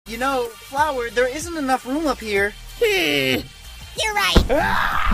You know, Flower, there isn't enough room up here. You're right.